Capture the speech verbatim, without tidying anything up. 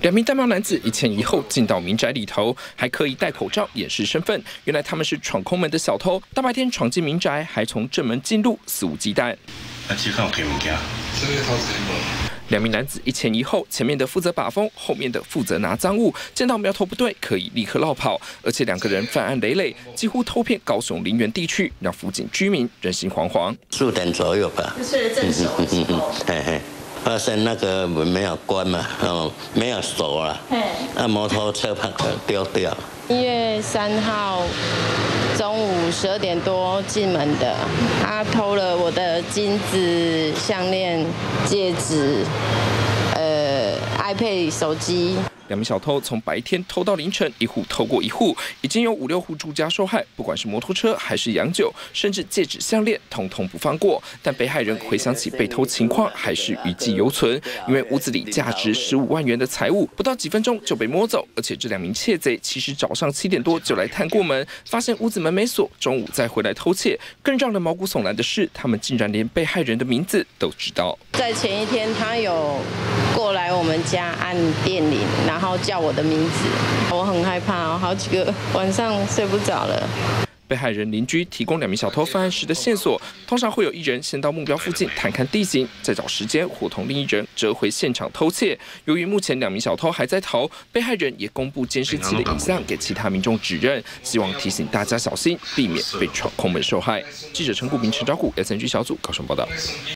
两名戴帽男子一前一后进到民宅里头，还刻意戴口罩掩饰身份。原来他们是闯空门的小偷，大白天闯进民宅，还从正门进入，肆无忌惮。 啊，只看有物件。 两名男子一前一后，前面的负责把风，后面的负责拿赃物。见到苗头不对，可以立刻落跑。而且两个人犯案累累，几乎偷遍高雄林园地区，让附近居民人心惶惶。 数点左右吧。 就是正手的时候。 嘿嘿。发现那个门没有关嘛，哦，没有锁啊，那摩托车把它丢掉。 一月三号中午十二点多进门的，他偷了我的金子、项链、戒指，呃 ，iPad 手机。 两名小偷从白天偷到凌晨，一户偷过一户，已经有五六户住家受害。不管是摩托车还是洋酒，甚至戒指、项链，统统不放过。但被害人回想起被偷情况，还是余悸犹存。因为屋子里价值十五万元的财物，不到几分钟就被摸走。而且这两名窃贼其实早上七点多就来探过门，发现屋子门没锁，中午再回来偷窃。更让人毛骨悚然的是，他们竟然连被害人的名字都知道。 在前一天，他有过来我们家按电铃，然后叫我的名字，我很害怕哦，好几个晚上睡不着了。 被害人邻居提供两名小偷犯案时的线索，通常会有一人先到目标附近探看地形，再找时间伙同另一人折回现场偷窃。由于目前两名小偷还在逃，被害人也公布监视器的影像给其他民众指认，希望提醒大家小心，避免被闯空门受害。记者陈顾平、陈昭虎 S N G 小组高雄报道。